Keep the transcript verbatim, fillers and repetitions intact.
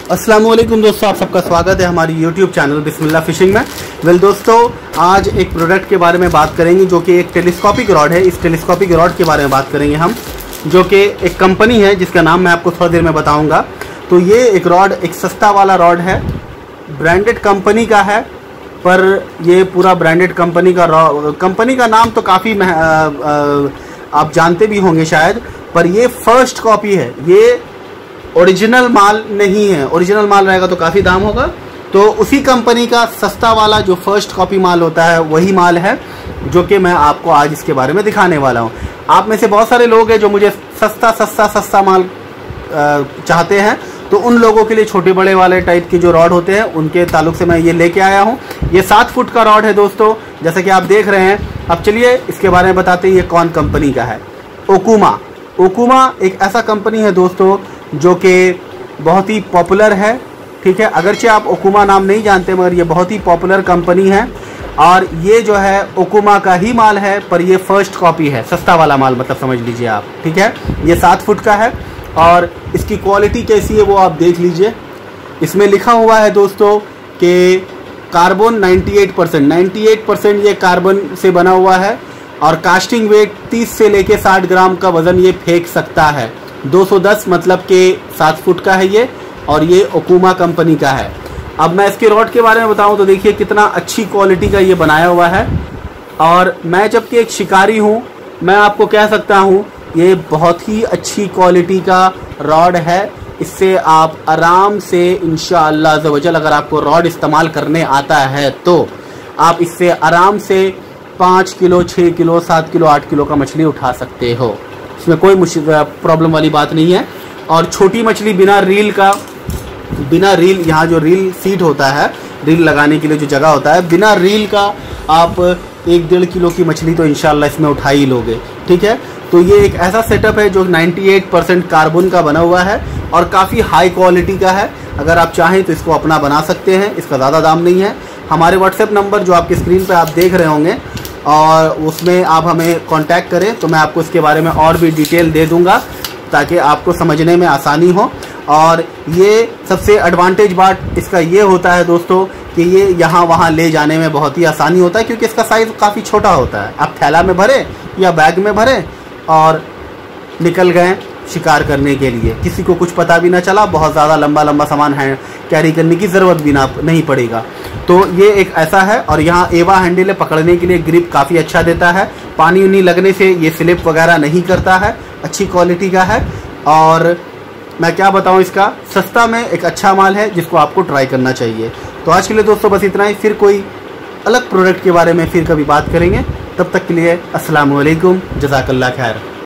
अस्सलाम वालेकुम दोस्तों, आप सबका स्वागत है हमारी यूट्यूब चैनल बिस्मिल्लाह फिशिंग में। वेल दोस्तों, आज एक प्रोडक्ट के बारे में बात करेंगे जो कि एक टेलीस्कोपिक रॉड है। इस टेलीस्कोपिक रॉड के बारे में बात करेंगे हम, जो कि एक कंपनी है जिसका नाम मैं आपको थोड़ा देर में बताऊंगा। तो ये एक रॉड एक सस्ता वाला रॉड है, ब्रांडेड कंपनी का है, पर ये पूरा ब्रांडेड कंपनी का कंपनी का नाम तो काफ़ी आप जानते भी होंगे शायद, पर ये फर्स्ट कॉपी है, ये ओरिजिनल माल नहीं है। ओरिजिनल माल रहेगा तो काफ़ी दाम होगा। तो उसी कंपनी का सस्ता वाला जो फर्स्ट कॉपी माल होता है वही माल है जो कि मैं आपको आज इसके बारे में दिखाने वाला हूँ। आप में से बहुत सारे लोग हैं जो मुझे सस्ता सस्ता सस्ता माल चाहते हैं, तो उन लोगों के लिए छोटे बड़े वाले टाइप के जो रॉड होते हैं उनके ताल्लुक से मैं ये लेके आया हूँ। ये सात फुट का रॉड है दोस्तों, जैसे कि आप देख रहे हैं। अब चलिए इसके बारे में बताते हैं ये कौन कंपनी का है। ओकुमा। ओकुमा एक ऐसा कंपनी है दोस्तों जो कि बहुत ही पॉपुलर है, ठीक है। अगरचे आप ओकुमा नाम नहीं जानते, मगर ये बहुत ही पॉपुलर कंपनी है और ये जो है ओकुमा का ही माल है, पर ये फर्स्ट कॉपी है, सस्ता वाला माल मतलब समझ लीजिए आप, ठीक है। ये सात फुट का है और इसकी क्वालिटी कैसी है वो आप देख लीजिए। इसमें लिखा हुआ है दोस्तों कि कार्बन अट्ठानवे परसेंट अट्ठानवे परसेंट ये कार्बन से बना हुआ है और कास्टिंग वेट तीस से लेके साठ ग्राम का वज़न ये फेंक सकता है। दो सौ दस मतलब के सात फुट का है ये, और ये ओकुमा कंपनी का है। अब मैं इसके रॉड के बारे में बताऊं तो देखिए कितना अच्छी क्वालिटी का ये बनाया हुआ है। और मैं जबकि एक शिकारी हूं, मैं आपको कह सकता हूं ये बहुत ही अच्छी क्वालिटी का रॉड है। इससे आप आराम से इंशाअल्लाह अज़्ज़ वजल, अगर आपको रॉड इस्तेमाल करने आता है तो आप इससे आराम से पाँच किलो छः किलो सात किलो आठ किलो का मछली उठा सकते हो। इसमें कोई प्रॉब्लम वाली बात नहीं है। और छोटी मछली बिना रील का, बिना रील, यहाँ जो रील सीट होता है, रील लगाने के लिए जो जगह होता है, बिना रील का आप एक डेढ़ किलो की मछली तो इंशाल्लाह इसमें उठा ही लोगे, ठीक है। तो ये एक ऐसा सेटअप है जो अट्ठानवे परसेंट कार्बन का बना हुआ है और काफ़ी हाई क्वालिटी का है। अगर आप चाहें तो इसको अपना बना सकते हैं, इसका ज़्यादा दाम नहीं है। हमारे व्हाट्सएप नंबर जो आपकी स्क्रीन पर आप देख रहे होंगे और उसमें आप हमें कांटेक्ट करें तो मैं आपको इसके बारे में और भी डिटेल दे दूंगा ताकि आपको समझने में आसानी हो। और ये सबसे एडवांटेज बात इसका ये होता है दोस्तों कि ये यहाँ वहाँ ले जाने में बहुत ही आसानी होता है, क्योंकि इसका साइज़ काफ़ी छोटा होता है। आप थैला में भरें या बैग में भरें और निकल गए शिकार करने के लिए, किसी को कुछ पता भी ना चला, बहुत ज़्यादा लंबा लंबा सामान है कैरी करने की ज़रूरत भी ना नहीं पड़ेगा। तो ये एक ऐसा है। और यहाँ एवा हैंडल है, पकड़ने के लिए ग्रिप काफ़ी अच्छा देता है, पानी उनी लगने से ये स्लिप वगैरह नहीं करता है, अच्छी क्वालिटी का है। और मैं क्या बताऊँ, इसका सस्ता में एक अच्छा माल है जिसको आपको ट्राई करना चाहिए। तो आज के लिए दोस्तों बस इतना ही, फिर कोई अलग प्रोडक्ट के बारे में फिर कभी बात करेंगे। तब तक के लिए अस्सलाम वालेकुम, जज़ाकल्लाह खैर।